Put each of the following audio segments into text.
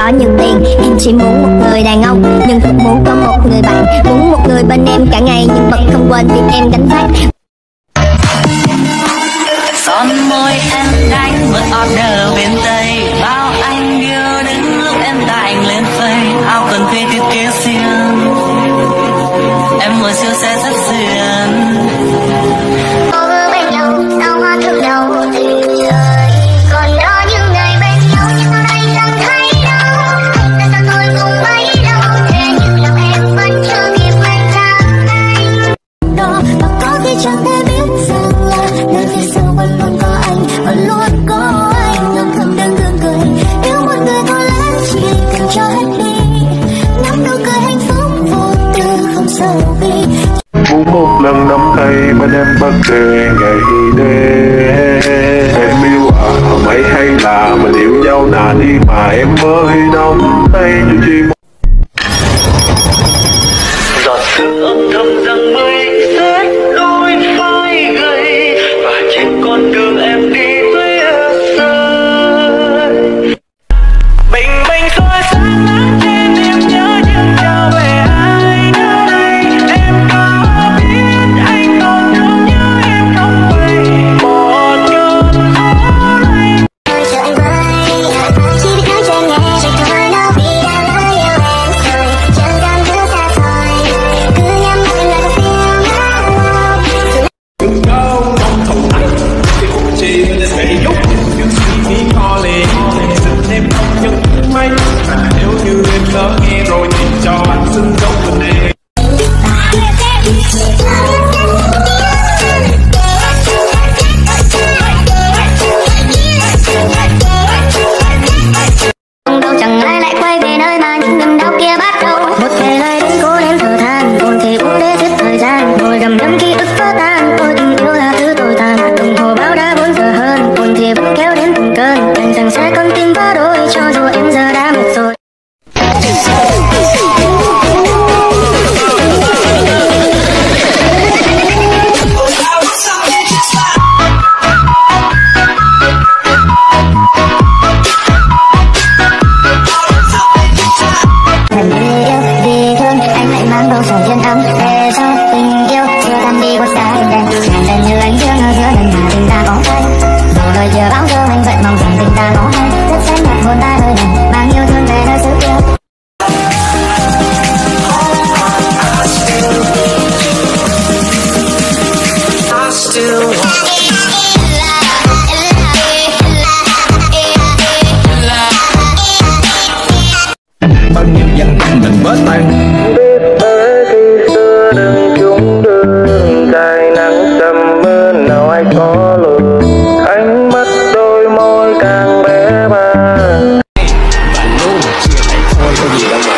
có nhiều tiền. Em chỉ muốn một người đàn ông, nhưng cũng muốn có một người bạn, muốn một người bên em cả ngày nhưng bật không quên việc em gánh vác. Son môi em đánh một order bên Tây, bao anh yêu đến lúc em tạnh lên phây. Áo quần thuê thiết kế riêng, em ngồi siêu xe rất xuyên. Cô bên nhau, sao hoa thương đầu tình trời. Còn đó những ngày bên nhau nhưng sau đây chẳng thấy đâu. Anh ta tôi không mấy đâu, thế nhưng lòng em vẫn chưa kịp quen rằng anh. Đó và có khi chẳng thể biết rằng là nơi phía sau vẫn luôn có anh, vẫn luôn có anh. Ngầm thầm đang gương cười, yêu một người thôi lắm chỉ cần cho hết đi. Nắm nụ cười hạnh phúc vô tư không sầu bi. Muốn một lần nắm tay bên em bất kể ngày đêm. Em yêu mấy hay là mình yêu nhau nà đi mà em mới nắm tay như chỉ một Giọt sương âm thầm rằng mây rét đôi vai gầy, và trên con đường em đi tuyết rơi. Bình minh soi sáng nắng trên em nhớ nhưng trở về ai nơi đây. Em có biết anh còn thương nhớ em không quay một cơn gió lạnh. Chờ anh với, chỉ biết nói cho em nghe rồi thôi đâu. Vì đã lỡ yêu em rồi, chẳng cảm thứ xa xôi. Cứ nhắm mắt em lại có phim Đừng đâu không thầm anh thì cũng chỉ là sẽ giúp những suy nghĩ to lệ dừng em không những may. Và nếu như em lỡ nghe rồi thì cho anh xin dấu tình em. đâu chẳng ai lại quay về nơi mà những niềm đau kia bắt đầu. Một ngày lại đến cố nén thở than, buồn thì uống để giết thời gian. Ngồi gầm nhấm ký ức vỡ tan, ôi tình yêu là thứ tồi tàn. Đồng hồ báo đã 4 giờ hơn, buồn thì vẫn kéo đến từng cơn. Đành rằng sẽ con tim vỡ đôi cho dù em giờ đã mệt rồi. Thành vì yêu, vì thương, anh lại mang bầu trời chân ấm. Về sau tình yêu chưa tan đi qua xa đêm đen. Ngàn lần như ánh dương ở giữa lần mà tình ta có hay. Dù lời chưa báo giờ anh vẫn mong rằng tình ta có hay. Rất xanh nhạt hồn ta nơi này, mang yêu thương về nơi xứ kia. Bao nhiêu danh mình bớt tan. biết thế khi xưa đừng chung đường dài nắng dầm mưa nào ai có lường. Ánh mắt đôi môi càng bé bàng. Và luôn chia tay thôi có gì đâu mà.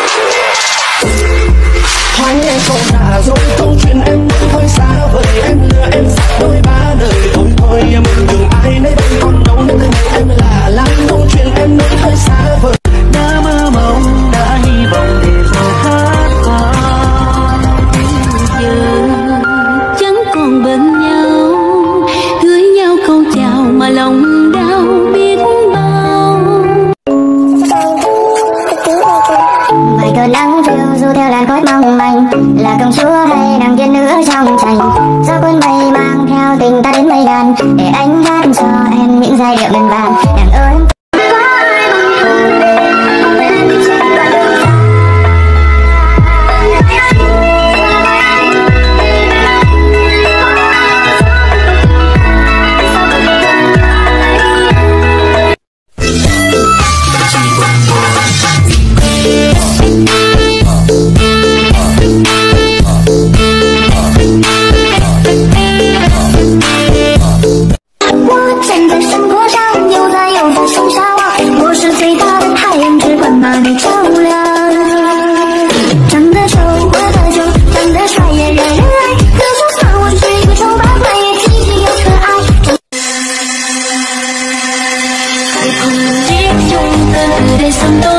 Hai em không già rồi, câu chuyện em vẫn hơi xa vời. Em lừa em dắt đôi ba đời thôi thôi em đừng ai nơi đây còn đâu nên từ ngày em là lắm. Câu chuyện em vẫn hơi xa vời. Đã mơ mộng, đã hy vọng để rồi khát vọng. Giờ chẳng còn bên nhau, gửi nhau câu chào mà lòng đau biết bao. Ngoài cơn nắng phiêu du theo làn khói mong manh, là công chúa hay nàng tiên nữ trong tranh. Do cơn mây mang theo tình ta đến mây ngàn, để anh hát cho em những giai điệu ngân vàng. Nàng ơi để sớm tối